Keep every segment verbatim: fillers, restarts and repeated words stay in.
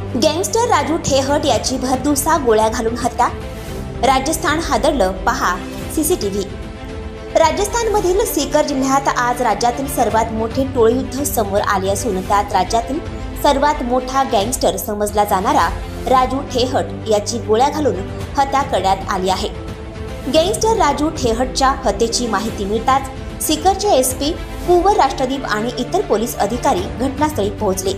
Gangster Raju Thehat याची भरदिवसा गोळ्या घालून हत्या. राजस्थान हादरलं, पहा सीसीटीव्ही. राजस्थानमधील सीकर जिल्ह्यात आज राज्यातील सर्वात मोठे टोळी युद्ध समोर आले असून त्यात राज्यातील सर्वात मोठा गँगस्टर समजला जाणारा राजू ठेहट याची गोळ्या घालून हत्या करण्यात आली आहे. गँगस्टर राजू ठेहटच्या हत्येची माहिती मिळताच सीकरचे एसपी कुंवर राष्ट्रदीप आणि इतर पोलीस अधिकारी घटनास्थळी पोहोचले.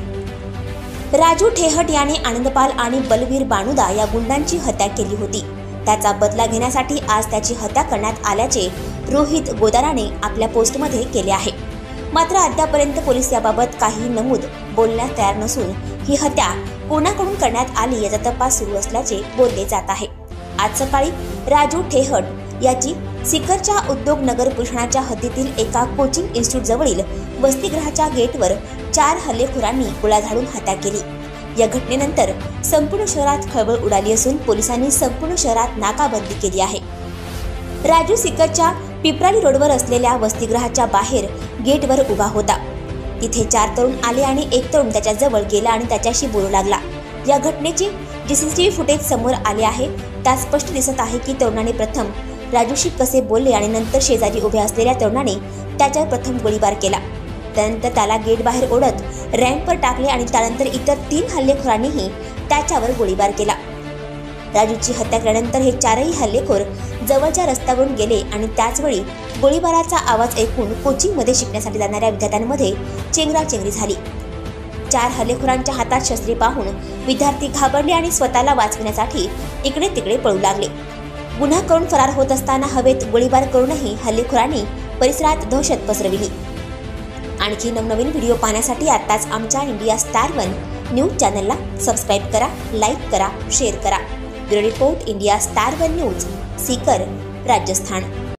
राजू ठेहट याने आनंदपाल आणि बलवीर बानुदा या गुंडांची हत्या केली होती. त्याचा बदला घेण्यासाठी आज त्याची हत्या करण्यात आल्याचे रोहित गोदाराने आपल्या पोस्टमध्ये केले आहे. मात्र अद्यापर्यंत पोलीस याबाबत काही नमूद बोलण्यास तयार नसून ही हत्या कोणाकडून करण्यात आली याचा तपास सुरू असल्याचे बोलले जात आहे. आज सकाळी राजू ठेहट याची सीकरच्या उद्योग नगर परिषणाच्या हद्दीतील एका कोचिंग इन्स्टिट्यूट जवळील वसतिगृहाच्या गेटवर चार हल्लेखोरांनी गोळ्या झाडून हत्या केली. या घटनेनंतर संपूर्ण शहरात खळबळ उडाली असून पोलिसांनी संपूर्ण शहरात नाकाबंदी केली आहे. राजू सीकरच्या पिपराली रोडवर असलेल्या वसतिगृहाच्या बाहेर गेटवर उभा होता. तिथे चार तरुण आले आणि एक तरुण त्याच्या जवळ गेला आणि त्याच्याशी बोलू लागला. या घटनेची जी सीसीटीव्ही फुटेज समोर आले आहे त्यात स्पष्ट दिसत आहे की तरुणाने प्रथम राजूशी कसे बोलले आणि नंतर शेजारी उभे असलेल्या तरुणाने त्याच्यावर प्रथम गोळीबार केला. त्यानंतर त्याला गेट बाहेर ओढत रॅम्पवर टाकले आणि त्यानंतर इतर तीन हल्लेखोरांनीही त्याच्यावर गोळीबार केला. राजूची हत्या केल्यानंतर हे चारही हल्लेखोर जवळच्या रस्त्यावरून गेले आणि त्याचवेळी गोळीबाराचा आवाज ऐकून कोचिंगमध्ये शिकण्यासाठी जाणाऱ्या विद्यार्थ्यांमध्ये चेंगराचेंगरी झाली. चार हल्लेखोरांच्या हातात शस्त्रे पाहून विद्यार्थी घाबरले आणि स्वतःला वाचविण्यासाठी इकडे तिकडे पळू लागले. गुन्हा करून फरार होत असताना हवेत गोळीबार करूनही हल्लेखोरांनी परिसरात दहशत पसरविली. आणखी नवनवीन व्हिडिओ पाहण्यासाठी आताच आमच्या इंडिया स्टार वन न्यूज चॅनलला सबस्क्राईब करा, लाईक करा, शेअर करा. Bureau report, India star one news, Sikar, Rajasthan.